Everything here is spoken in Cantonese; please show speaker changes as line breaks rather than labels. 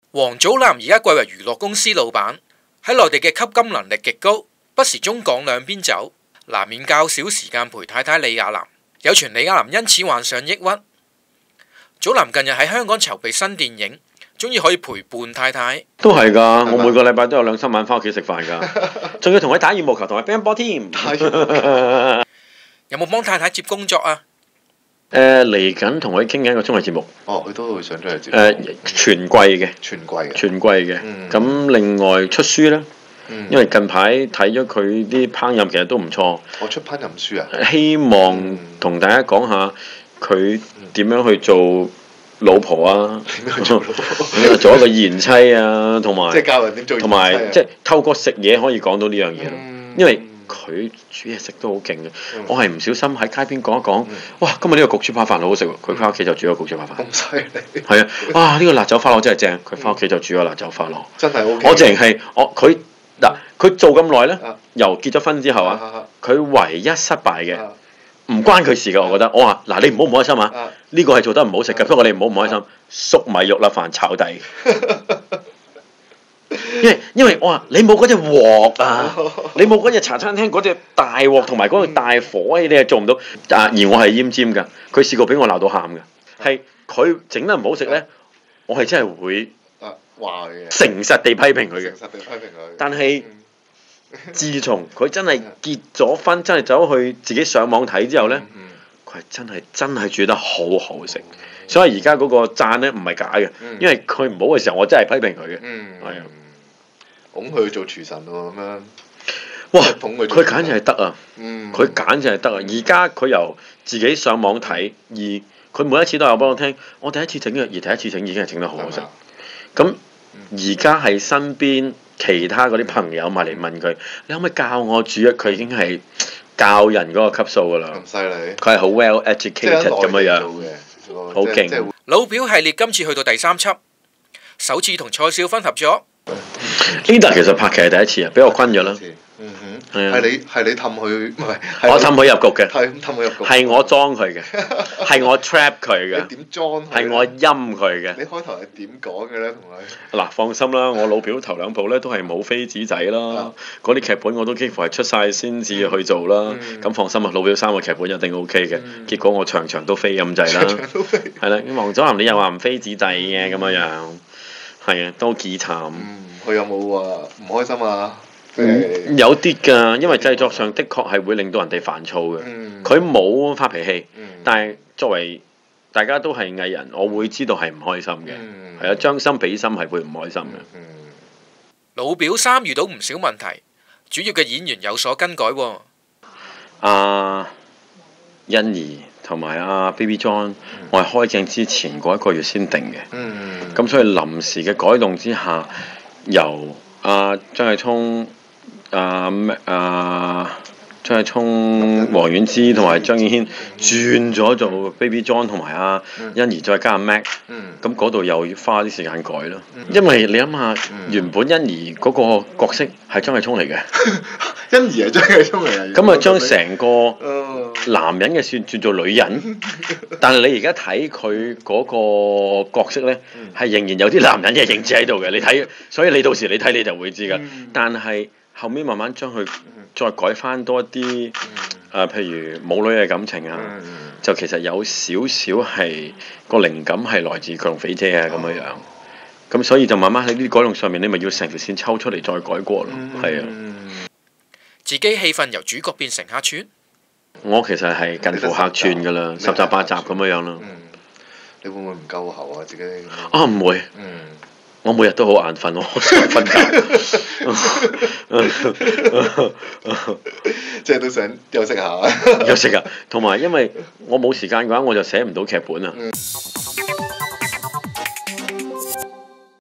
王祖藍而家貴為娛樂公司老闆，喺內地嘅吸金能力極高，不時中港兩邊走，難免較少時間陪太太李亞男。有傳李亞男因此患上抑鬱。祖藍近日喺香港籌備新電影，終於可以陪伴太太。
都係㗎，我每個禮拜都有2、3晚翻屋企食飯㗎，仲要同佢打羽毛球同埋乒乓波添。
有冇幫太太接工作啊？
嚟緊同佢傾緊個綜藝節目。
哦，佢都會上咗嚟節目。
全季嘅。
全季嘅。
全季嘅。咁另外出書啦。因為近排睇咗佢啲烹飪，其實都唔錯。
我出烹飪書啊！
希望同大家講下佢點樣去做老婆啊，做一個賢妻啊，同埋
即係教人點做賢妻啊，
同埋即係透過食嘢可以講到呢樣嘢咯。因為佢煮嘢食都好勁嘅，我係唔小心喺街邊講一講，哇！今日呢個焗豬扒飯好好食喎，佢翻屋企就煮咗焗豬扒飯。
咁犀利！
係啊！哇！呢個辣酒花螺真係正，佢翻屋企就煮咗辣酒花螺。
真係 OK。
我淨係佢。嗱，佢做咁耐咧，由結咗婚之後啊，佢唯一失敗嘅，唔關佢事㗎，我覺得。我話嗱，你唔好唔開心啊，呢個係做得唔好食嘅，不過你唔好唔開心。粟米肉粒飯炒底，因為我話你冇嗰隻鑊啊，你冇嗰隻茶餐廳嗰隻大鑊同埋嗰個大火，你係做唔到。而我係奄尖㗎，佢試過俾我鬧到喊㗎，係佢整得唔好食咧，我係真係會。誠實地批評佢嘅，但係自從佢真係結咗婚，真係走去自己上網睇之後呢，佢係真係煮得好好食，所以而家嗰個讚呢唔係假嘅，因為佢唔好嘅時候，我真係批評佢嘅，係啊，
捧佢做廚神喎咁樣，
哇！佢簡直係得啊，佢簡直係得啊！而家佢由自己上網睇，而佢每一次都有幫我聽，我第一次整嘅，而第一次整已經係整得好好食，咁。而家係身邊其他嗰啲朋友埋嚟問佢，你可唔可以教我煮啊？佢已經係教人嗰個級數㗎啦。咁犀利！佢係好 well educated 咁樣，好勁。
老表系列今次去到第3輯，首次同蔡少芬合作。
Ada 其實拍劇係第一次啊，俾我昆咗啦。
係你氹佢，唔係
我氹佢入局嘅，
氹佢入局，
係我裝佢嘅，係我 trap 佢嘅，
你點裝？
係我陰佢嘅。
你開頭係點講嘅咧？同佢
嗱，放心啦，我老表頭2部咧都係冇飛紙仔啦，嗰啲劇本我都幾乎係出晒先至去做啦。咁放心啊，老表3個劇本一定 OK 嘅。結果我場場都飛咁滯啦，係啦。王祖藍你又話唔飛紙仔嘅咁樣，係啊，都幾慘。
佢有冇話唔開心啊？
有啲㗎，因為製作上的確係會令到人哋煩躁嘅。佢冇發脾氣，但係作為大家都係藝人，我會知道係唔開心嘅。係啊，將心比心係會唔開心嘅。
老表3遇到唔少問題，主要嘅演員有所更改喎。
欣宜同埋Baby John，我係開鏡之前嗰1個月先定嘅。咁所以臨時嘅改動之下，由張繼聰。張繼聰、黃婉芝同埋張敬軒轉咗做 Baby John 同埋欣宜，再加Mac，咁嗰度又要花啲時間改咯。因為你諗下，原本欣宜嗰個角色係張繼聰嚟嘅，
欣宜係張繼聰嚟嘅。
咁啊，將成個男人嘅轉做女人，但係你而家睇佢嗰個角色呢，係仍然有啲男人嘅影子喺度嘅。你睇，所以你到時你睇你就會知㗎。但係後面慢慢將佢再改翻多啲，譬如母女嘅感情啊，就其實有少少係個靈感係來自佢同肥姐啊咁樣樣，咁所以就慢慢喺呢啲改動上面，你咪要成條線抽出嚟再改過咯，係啊。
自己戲份由主角變成客串，
我其實係近乎客串㗎啦，10集8集咁樣樣咯。
你會唔會唔夠喉啊？自己
唔會。我每日都好眼瞓，我想瞓覺，
即係都想休息下。
休息啊！同埋因為我冇時間嘅話，我就寫唔到劇本啊。